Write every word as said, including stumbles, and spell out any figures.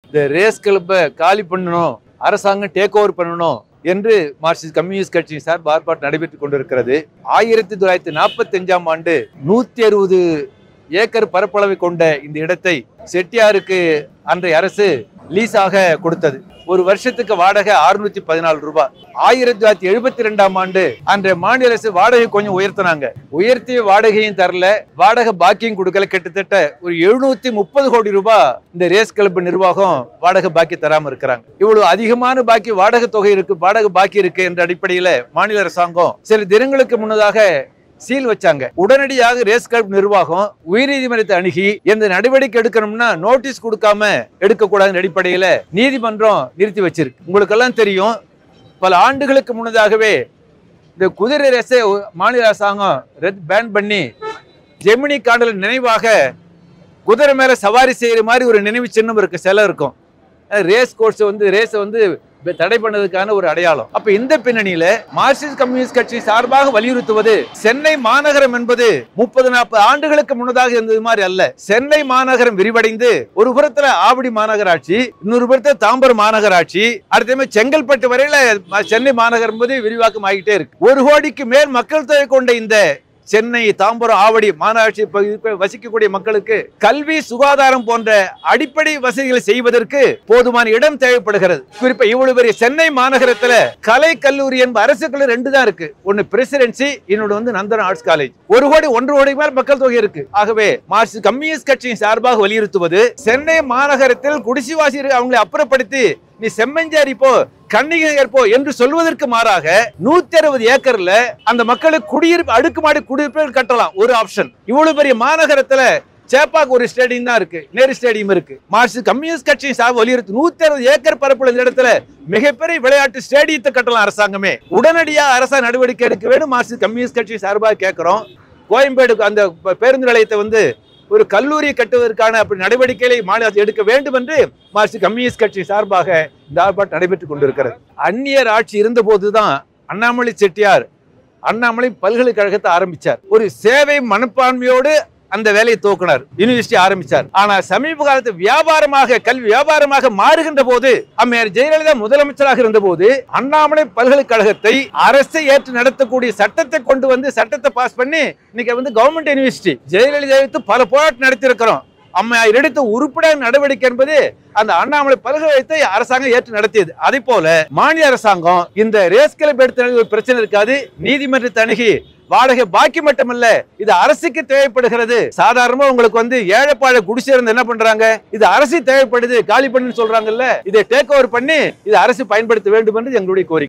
இந்த ரேஸ் கிளப்பை காலி பண்ணணும், அரசாங்கம் டேக் ஓவர் பண்ணணும் என்று மார்க்சிஸ்ட் கம்யூனிஸ்ட் கட்சியின் சார்பு ஆர்ப்பாட்டம் நடைபெற்றுக் கொண்டிருக்கிறது. ஆயிரத்தி தொள்ளாயிரத்தி நாற்பத்தி அஞ்சாம் ஆண்டு நூத்தி அறுபது ஏக்கர் பரப்பளவை கொண்ட இந்த இடத்தை செட்டியாருக்கு அன்றைய அரசு லீஸாக கொடுத்தது. ஒரு வருஷத்துக்கு வாடகை அறுநூத்தி பதினாலு ரூபாய். ஆயிரத்தி தொள்ளாயிரத்தி எழுபத்தி ரெண்டாம் ஆண்டு அன்றைய மாநில அரசு வாடகை கொஞ்சம் உயர்த்தினாங்க. உயர்த்திய வாடகையும் தரல, வாடகை பாக்கியும் கொடுக்கல. கிட்டத்தட்ட ஒரு எழுநூத்தி முப்பது கோடி ரூபாய் இந்த ரேஸ் கிளப் நிர்வாகம் வாடகை பாக்கி தராம இருக்கிறாங்க. இவ்வளவு அதிகமான பாக்கி வாடகை தொகை இருக்கு, வாடகை பாக்கி இருக்கு என்ற அடிப்படையில மாநில அரசாங்கம் சில தினங்களுக்கு முன்னதாக சீல் வச்சாங்க. உடனடியாக ரேஸ் கிளப் நிர்வாகம் உயர்நீதிமன்றத்தை அணுகி எந்த நடவடிக்கை எடுக்கணும்னா நோட்டீஸ் கொடுக்காம எடுக்க கூடாத அடிப்படையில நீதிமன்றம் நிறுத்தி வச்சிருக்கு. உங்களுக்கு எல்லாம் தெரியும், பல ஆண்டுகளுக்கு முன்னதாகவே இந்த குதிரை ரேஸை மாநில அரசாங்கம் பேன் பண்ணி ஜெமினி காண்டல் நினைவாக குதிரை மேல சவாரி செய்யற மாதிரி ஒரு நினைவு சின்னம் இருக்கு, சிலை இருக்கும். ரேஸ் கோர்ஸ் வந்து ரேஸை வந்து தடை பண்ணதுக்கான ஒரு அடையாளம். அப்ப இந்த பின்னணியில மார்க்சிஸ்ட் கம்யூனிஸ்ட் கட்சி சார்பாக வலியுறுத்துவது, சென்னை மாநகரம் என்பது முப்பது நாற்பது ஆண்டுகளுக்கு முன்னதாக இருந்தது மாதிரி அல்ல. சென்னை மாநகரம் விரிவடைந்து ஒரு புறத்துல ஆவடி மாநகராட்சி, இன்னொரு புறத்துல தாம்பரம் மாநகராட்சி, அடுத்த செங்கல்பட்டு வரையில சென்னை மாநகரம் என்பது விரிவாக்கம் ஆகிட்டே இருக்கு. ஒரு கோடிக்கு மேல் மக்கள் தொகை கொண்ட இந்த சென்னை, தாம்பரம், ஆவடி மாநகராட்சி வசிக்கக்கூடிய மக்களுக்கு கல்வி, சுகாதாரம் போன்ற அடிப்படை வசதிகளை செய்வதற்கு போதுமான இடம் தேவைப்படுகிறது. குறிப்பா இவ்வளவு பெரிய சென்னை மாநகரத்துல கலை கல்லூரி என்ப அரசு கல்லூரி ரெண்டு தான் இருக்கு. ஒன்னு பிரசிடென்சி, இன்னொன்று வந்து நந்தன ஆர்ட்ஸ் காலேஜ். ஒரு கோடி ஒன்று கோடி மேல் மக்கள் தொகை இருக்கு. ஆகவே மார்க்சிஸ்ட் கம்யூனிஸ்ட் கட்சியின் சார்பாக வலியுறுத்துவது, சென்னை மாநகரத்தில் குடிசைவாசி அவங்களை அப்புறப்படுத்தி நீ செம்மஞ்சேரி போ, கன்னிகை ஏற்போ என்று சொல்வதற்கு மாறாக நூத்தி அறுபது ஏக்கர்ல அந்த மக்களுக்கு குடியிருப்பு அடுக்குமாடி குடியிருப்பு கட்டலாம். ஒரு ஆப்ஷன். இவ்வளவு பெரிய மாநகரத்துல சேப்பாக்கு ஒரு ஸ்டேடியம் தான் இருக்கு, நேரு ஸ்டேடியம் இருக்கு. மார்க்சிஸ்ட் கம்யூனிஸ்ட் கட்சியின் சார்பு வலியுறுத்தி நூத்தி அறுபது ஏக்கர் பரப்புள்ள இந்த இடத்துல மிகப்பெரிய விளையாட்டு ஸ்டேடியத்தை கட்டலாம். அரசாங்கமே உடனடியாக அரசாங்க நடவடிக்கை எடுக்க வேண்டும் மார்க்சிஸ்ட் கம்யூனிஸ்ட் கட்சி சார்பாக கேட்கிறோம். கோயம்பேடு அந்த பேருந்து நிலையத்தை வந்து ஒரு கல்லூரி கட்டுவதற்கான அப்படி நடவடிக்கைகளை மாநில அரசு எடுக்க வேண்டும் என்று மார்க்சிஸ்ட் கம்யூனிஸ்ட் கட்சி சார்பாக இந்த ஆர்ப்பாட்டம் நடைபெற்றுக் கொண்டிருக்கிறது. அந்நியர் ஆட்சி இருந்த போதுதான் அண்ணாமலை செட்டியார் அண்ணாமலை பல்கலைக்கழகத்தை ஆரம்பிச்சார். ஒரு சேவை மனப்பான்மையோடு அந்த வேலையை துவக்கினார், யூனிவர்சிட்டி ஆரம்பிச்சார். ஆனா சமீப காலத்து வியாபாரமாக, கல்வி வியாபாரமாக மாறுகின்ற போது, அம்மையார் ஜெயலலிதா முதலமைச்சராக இருந்த போது அண்ணாமலை பல்கலைக்கழகத்தை அரசை ஏற்று நடத்தக்கூடிய சட்டத்தை கொண்டு வந்து சட்டத்தை பாஸ் பண்ணி இன்னைக்கு வந்து கவர்மெண்ட் யூனிவர்சிட்டி. ஜெயலலிதா எடுத்து பல போராட்டம் நடத்தி இருக்கிறோம். அம்மையார் எடுத்த உருப்படியான நடவடிக்கை என்பது அந்த அண்ணாமலை பல்கலைக்கழகத்தை அரசாங்கம் ஏற்று நடத்தியது. அதே போல மாநில அரசாங்கம் இந்த ரேஸ் கிளப் எடுத்த ஒரு பிரச்சனை இருக்காது, நீதிமன்றத்தை அணுகி வாடகை பாக்கி மட்டுமல்ல, இது அரசுக்கு தேவைப்படுகிறது. சாதாரணமா உங்களுக்கு வந்து ஏழைப்பாழை குடிசை இருந்து என்ன பண்றாங்க, இது அரசு தேவைப்படுது காலி பண்ணு சொல்றாங்கல்ல, இதை டேக் ஓவர் பண்ணி இது அரசு பயன்படுத்த வேண்டும் என்று எங்களுடைய கோரிக்கை.